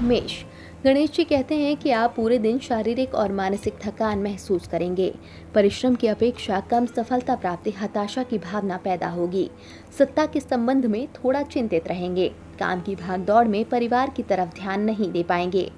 मेष, गणेश जी कहते हैं कि आप पूरे दिन शारीरिक और मानसिक थकान महसूस करेंगे। परिश्रम की अपेक्षा कम सफलता प्राप्ति हताशा की भावना पैदा होगी। सत्ता के संबंध में थोड़ा चिंतित रहेंगे। काम की भागदौड़ में परिवार की तरफ ध्यान नहीं दे पाएंगे।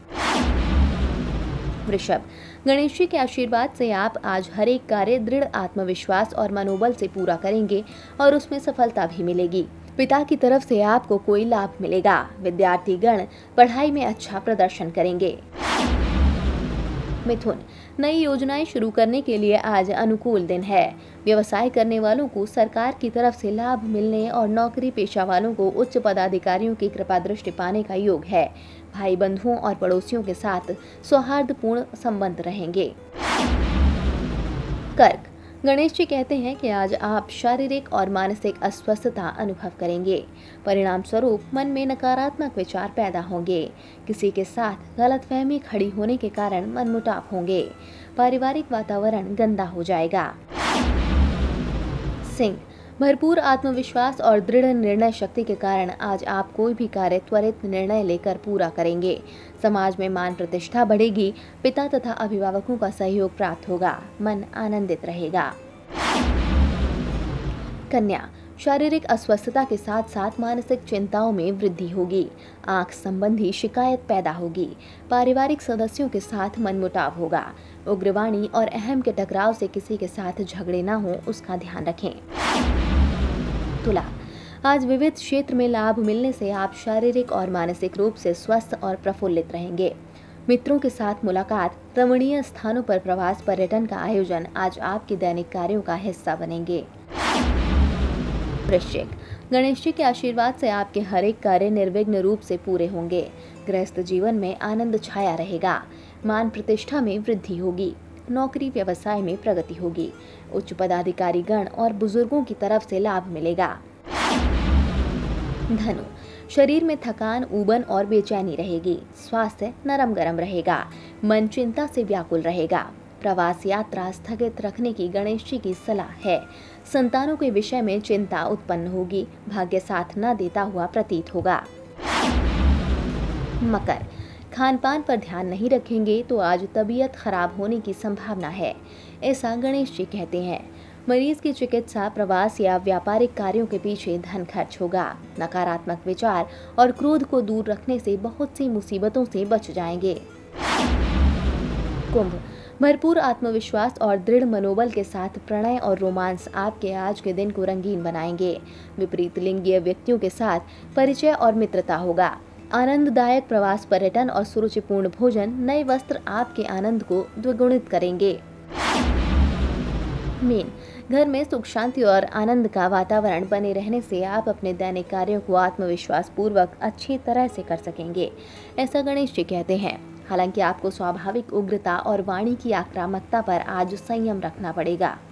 वृषभ, गणेश जी के आशीर्वाद से आप आज हर एक कार्य दृढ़ आत्मविश्वास और मनोबल से पूरा करेंगे और उसमें सफलता भी मिलेगी। पिता की तरफ से आपको कोई लाभ मिलेगा। विद्यार्थी गण पढ़ाई में अच्छा प्रदर्शन करेंगे। मिथुन, नई योजनाएं शुरू करने के लिए आज अनुकूल दिन है। व्यवसाय करने वालों को सरकार की तरफ से लाभ मिलने और नौकरी पेशा वालों को उच्च पदाधिकारियों की कृपा दृष्टि पाने का योग है। भाई बंधुओं और पड़ोसियों के साथ सौहार्दपूर्ण संबंध रहेंगे। कर्क, गणेश जी कहते हैं कि आज आप शारीरिक और मानसिक अस्वस्थता अनुभव करेंगे। परिणाम स्वरूप मन में नकारात्मक विचार पैदा होंगे। किसी के साथ गलतफहमी खड़ी होने के कारण मनमुटाव होंगे। पारिवारिक वातावरण गंदा हो जाएगा। सिंह, भरपूर आत्मविश्वास और दृढ़ निर्णय शक्ति के कारण आज आप कोई भी कार्य त्वरित निर्णय लेकर पूरा करेंगे। समाज में मान प्रतिष्ठा बढ़ेगी। पिता तथा अभिभावकों का सहयोग प्राप्त होगा। मन आनंदित रहेगा। कन्या, शारीरिक अस्वस्थता के साथ साथ मानसिक चिंताओं में वृद्धि होगी। आंख संबंधी शिकायत पैदा होगी। पारिवारिक सदस्यों के साथ मनमुटाव होगा। उग्रवाणी और अहम के टकराव से किसी के साथ झगड़े न हो, उसका ध्यान रखें। तुला, आज विविध क्षेत्र में लाभ मिलने से आप शारीरिक और मानसिक रूप से स्वस्थ और प्रफुल्लित रहेंगे। मित्रों के साथ मुलाकात, रमणीय स्थानों पर प्रवास, पर्यटन का आयोजन आज आपके दैनिक कार्यों का हिस्सा बनेंगे। वृश्चिक, गणेश जी के आशीर्वाद से आपके हर एक कार्य निर्विघ्न रूप से पूरे होंगे। गृहस्थ जीवन में आनंद छाया रहेगा। मान प्रतिष्ठा में वृद्धि होगी। नौकरी व्यवसाय में प्रगति होगी। उच्च पदाधिकारी गण और बुजुर्गों की तरफ से लाभ मिलेगा। धनु, शरीर में थकान, ऊबन और बेचैनी रहेगी। स्वास्थ्य नरम गरम रहेगा। मन चिंता से व्याकुल रहेगा। प्रवास यात्रा स्थगित रखने की गणेश जी की सलाह है। संतानों के विषय में चिंता उत्पन्न होगी। भाग्य साथ न देता हुआ प्रतीत होगा। मकर, खान पान पर ध्यान नहीं रखेंगे तो आज तबीयत खराब होने की संभावना है, ऐसा गणेश जी कहते हैं। मरीज की चिकित्सा, प्रवास या व्यापारिक कार्यों के पीछे धन खर्च होगा। नकारात्मक विचार और क्रोध को दूर रखने से बहुत सी मुसीबतों से बच जाएंगे। कुंभ, भरपूर आत्मविश्वास और दृढ़ मनोबल के साथ प्रणय और रोमांस आपके आज के दिन को रंगीन बनाएंगे। विपरीत लिंगीय व्यक्तियों के साथ परिचय और मित्रता होगा। आनंददायक प्रवास, पर्यटन और सुरुचिपूर्ण भोजन, नए वस्त्र आपके आनंद को द्विगुणित करेंगे। मीन, घर में सुख शांति और आनंद का वातावरण बने रहने से आप अपने दैनिक कार्यों को आत्मविश्वास पूर्वक अच्छी तरह से कर सकेंगे, ऐसा गणेश जी कहते हैं। हालांकि आपको स्वाभाविक उग्रता और वाणी की आक्रामकता पर आज संयम रखना पड़ेगा।